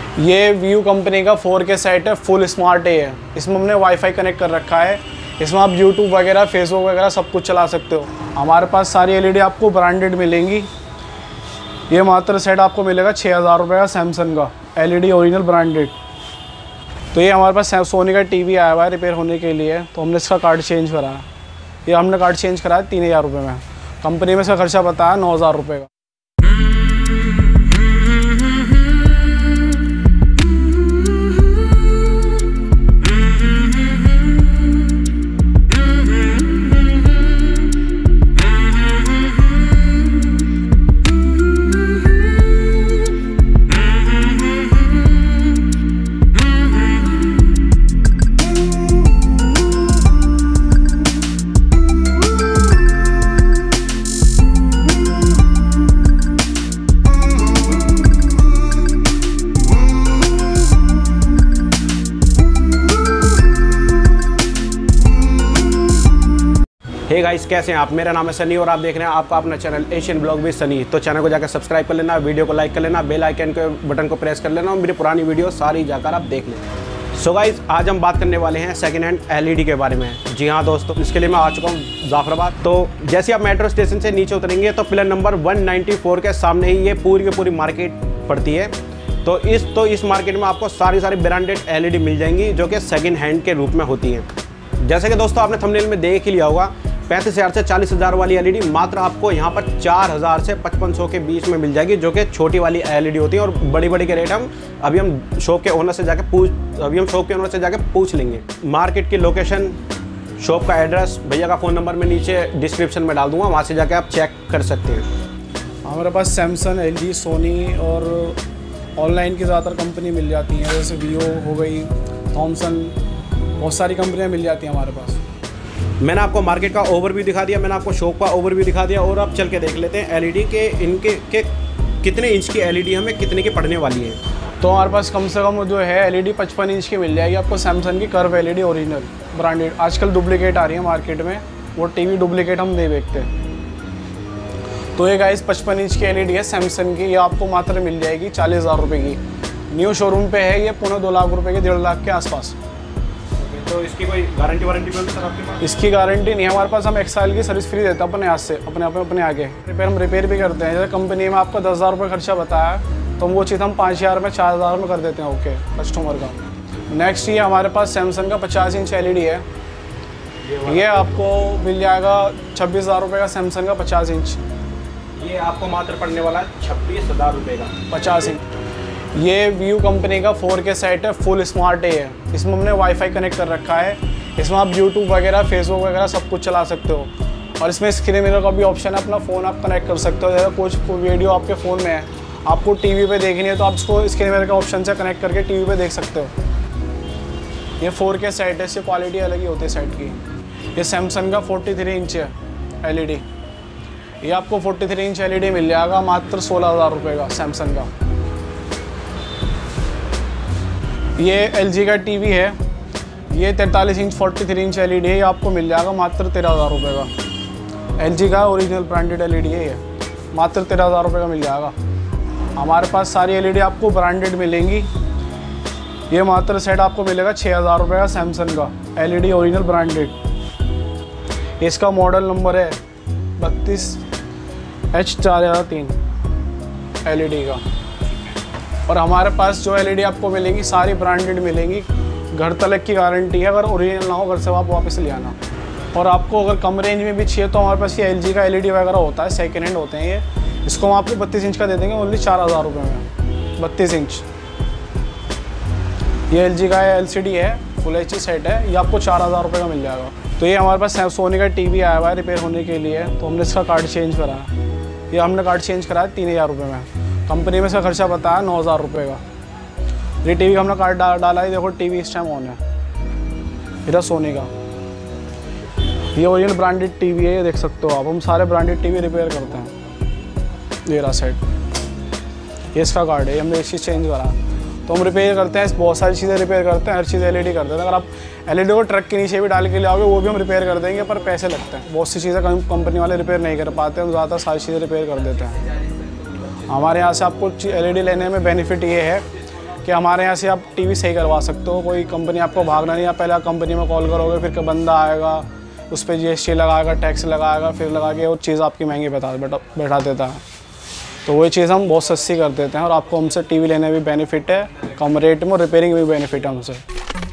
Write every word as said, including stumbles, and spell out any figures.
ये Vu company का four K set है, फुल स्मार्ट ए है। इसमें हमने वाईफाई कनेक्ट कर रखा है। इसमें आप यूट्यूब वगैरह, फेसबुक वगैरह सब कुछ चला सकते हो। हमारे पास सारी एलईडी आपको ब्रांडेड मिलेंगी। ये मात्र सेट आपको मिलेगा छः हज़ार रुपये का, सैमसंग का एलईडी ओरिजिनल ब्रांडेड। तो ये हमारे पास सोनी का टीवी आया हुआ है रिपेयर होने के लिए, तो हमने इसका कार्ड चेंज कराया। ये हमने कार्ड चेंज कराया तीन हज़ार रुपये में। कंपनी में इसका खर्चा बताया नौ हज़ार रुपये का। हे गाइस, कैसे हैं आप? मेरा नाम है सनी और आप देख रहे हैं आपका अपना channel Asian blog with Sunny. तो चैनल को जाकर सब्सक्राइब कर लेना, वीडियो को लाइक कर लेना, बेल आइकन के बटन को प्रेस कर लेना और मेरी पुरानी वीडियो सारी जाकर आप देख लेना। सो गाइस, आज हम बात करने वाले हैं सेकंड हैंड एलईडी के बारे में। जी हाँ दोस्तों, इसके लिए मैं आ चुका हूँ जाफराबाद। तो जैसे आप मेट्रो स्टेशन से नीचे उतरेंगे तो पिलर नंबर एक सौ चौरानवे के सामने ही ये पूरी की पूरी मार्केट पड़ती है। तो इस तो इस मार्केट में आपको सारी सारी ब्रांडेड एलईडी मिल जाएंगी जो कि सेकंड हैंड के रूप में होती हैं। जैसे कि दोस्तों आपने थंबनेल में देख ही लिया होगा, पैंतीस हज़ार से चालीस हज़ार वाली एलईडी मात्र आपको यहाँ पर चार हज़ार से पचपन सौ के बीच में मिल जाएगी, जो कि छोटी वाली एलईडी होती है। और बड़ी बड़ी के रेट हम अभी हम शॉप के ओनर से जाके पूछ अभी हम शॉप के ओनर से जाके पूछ लेंगे। मार्केट की लोकेशन, शॉप का एड्रेस, भैया का फ़ोन नंबर मैं नीचे डिस्क्रिप्शन में डाल दूँगा, वहाँ से जाके आप चेक कर सकते हैं। हमारे पास सैमसंग, एलजी, सोनी और ऑनलाइन की ज़्यादातर कंपनी मिल जाती हैं, जैसे वीओ हो गई, थॉमसन, बहुत सारी कंपनियाँ मिल जाती हैं हमारे पास। मैंने आपको मार्केट का ओवरव्यू दिखा दिया, मैंने आपको शॉप का ओवरव्यू दिखा दिया, और अब चल के देख लेते हैं एलईडी के इनके के कितने इंच की एलईडी हमें कितने की पड़ने वाली है। तो हमारे पास कम से कम जो है एलईडी पचपन इंच की मिल जाएगी आपको, सैमसंग की कर्व एलईडी ओरिजिनल ब्रांडेड। आजकल डुप्लीकेट आ रही है मार्केट में, वो टीवी डुप्लीकेट हम नहीं बेचते। तो ये गाइस पचपन इंच की एलईडी है सैमसंग की, ये आपको मात्र मिल जाएगी चालीस हज़ार रुपये की। न्यू शोरूम पे है ये, पौने दो लाख रुपये की, डेढ़ लाख के आसपास। तो इसकी कोई गारंटी वारंटी भी सर आपके पास? इसकी गारंटी नहीं है हमारे पास, हम एक साल की सर्विस फ्री देते हैं अपने हाथ से, अपने अपने अपने आगे रिपेयर हम रिपेयर भी करते हैं। जैसे कंपनी में आपका दस हज़ार रुपये खर्चा बताया, तो वो चीज़ हम पाँच हज़ार में चार हज़ार में कर देते हैं ओके कस्टमर का। नेक्स्ट ये हमारे पास सैमसंग का पचास इंच एलईडी है, ये आपको मिल जाएगा छब्बीस हज़ार रुपये का, सैमसंग का पचास इंच। ये आपको मात्र पड़ने वाला है छब्बीस हज़ार रुपये का, पचास इंच। ये व्यू कंपनी का फोर के सेट है, फुल स्मार्ट ए है। इसमें हमने वाईफाई कनेक्ट कर रखा है। इसमें आप यूट्यूब वगैरह, फेसबुक वगैरह सब कुछ चला सकते हो। और इसमें स्क्रीन मिरर का भी ऑप्शन है, अपना फ़ोन आप कनेक्ट कर सकते हो। जैसे कुछ वीडियो आपके फ़ोन में है, आपको टीवी पे देखनी है, तो आप इसको स्क्रीन मिरर का ऑप्शन से कनेक्ट करके टीवी पे देख सकते हो। ये फोर के सेट है, इसकी क्वालिटी अलग ही होती है सेट की। ये सैमसंग का फोर्टी थ्री इंच है एलईडी, ये आपको फोर्टी थ्री इंच एलईडी मिल जाएगा मात्र सोलह हज़ार रुपये का, सैमसंग का। ये एलजी का टीवी है, ये तैंतालीस inch forty three inch LED है, ये आपको मिल जाएगा मात्र तेरह हज़ार रुपये का। एलजी का ओरिजिनल ब्रांडेड एलईडी है, ये मात्र तेरह हज़ार रुपये का मिल जाएगा। हमारे पास सारी एलईडी आपको ब्रांडेड मिलेंगी। ये मात्र सेट आपको मिलेगा छः हज़ार रुपये का, सैमसंग का एलईडी ओरिजिनल ब्रांडेड। इसका मॉडल नंबर है बत्तीस एच चार हज़ार तीन एलईडी का। और हमारे पास जो एलईडी आपको मिलेंगी सारी ब्रांडेड मिलेंगी, घर तलक की गारंटी है। अगर ओरिजिनल ना हो घर से आप वापस ले आना। और आपको अगर कम रेंज में भी चाहिए तो हमारे पास ये एलजी का एलईडी वगैरह होता है, सेकेंड हैंड होते हैं ये। इसको हम आपको बत्तीस इंच का दे देंगे ओनली चार हज़ार रुपये में, बत्तीस इंच। ये एलजी का एलसीडी है, फुल एच डी सेट है, ये आपको चार हज़ार रुपये का मिल जाएगा। तो ये हमारे पास सोनी का टीवी आया हुआ है रिपेयर होने के लिए, तो हमने इसका कार्ड चेंज कराया। ये हमने कार्ड चेंज कराया तीन हज़ार रुपये में। कंपनी में इसका खर्चा बताया नौ हज़ार रुपये का। ये टीवी का हमने कार्ड डा, डाला है, देखो टीवी इस टाइम ऑन है, इधर सोनी का। ये ओरिजिनल ब्रांडेड टीवी है, ये देख सकते हो आप। हम सारे ब्रांडेड टीवी रिपेयर करते हैं। ये रहा सेट, ये इसका कार्ड है, हमने एक चीज़ चेंज करा। तो हम रिपेयर करते हैं, बहुत सारी चीज़ें रिपेयर करते हैं, हर चीज़ एलईडी करते हैं। अगर आप एलईडी को ट्रक के नीचे भी डाल के ले आओगे वो भी हम रिपेयर कर देंगे, पर पैसे लगते हैं। बहुत सी चीज़ें कंपनी वाले रिपेयर नहीं कर पाते, हम ज़्यादा सारी चीज़ें रिपेयर कर देते हैं। हमारे यहाँ से आपको एलईडी लेने में बेनिफिट ये है कि हमारे यहाँ से आप टीवी सही करवा सकते हो, कोई कंपनी आपको भागना नहीं है। पहले आप कंपनी में कॉल करोगे, फिर बंदा आएगा, उस पर जी एस टी लगाएगा, टैक्स लगाएगा, फिर लगा के वो चीज़ आपकी महंगी बैठा बैठा बैठा देता है। तो वही चीज़ हम बहुत सस्ती कर देते हैं और आपको हमसे टीवी लेने भी बेनिफिट है, कम रेट में, और रिपेयरिंग भी बेनिफिट है हमसे।